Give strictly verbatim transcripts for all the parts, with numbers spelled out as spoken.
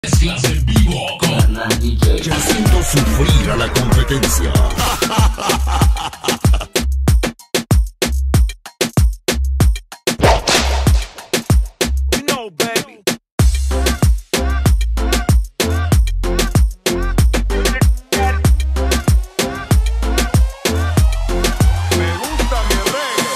Mezclas en vivo con D J, haciendo sufrir a la competencia. You know, baby. Me gusta mi reggae.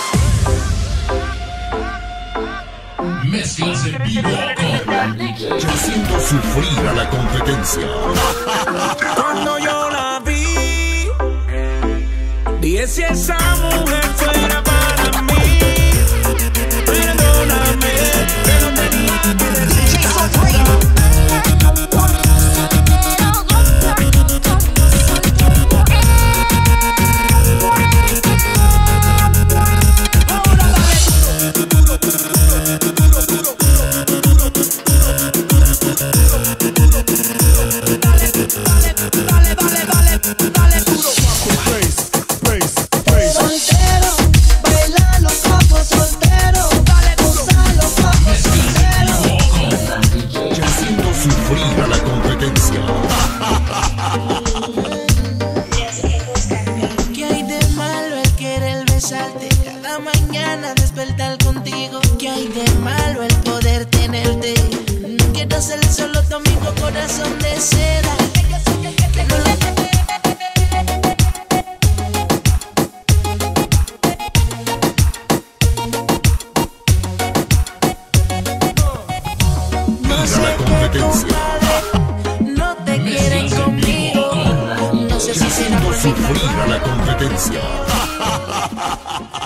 Mezclas en vivo con D J, haciendo sufrir a la competencia. Cuando yo la vi, dije si esa mujer fuera para mí. Perdóname, pero tenía que decir. Sufrir a la competencia. ¿Qué hay de malo el querer besarte? Cada mañana despertar contigo. ¿Qué hay de malo el poder tenerte? No quiero ser solo tu amigo, corazón de seda. No lo No te quieren conmigo. No sé si será por mi sufrir a la competencia.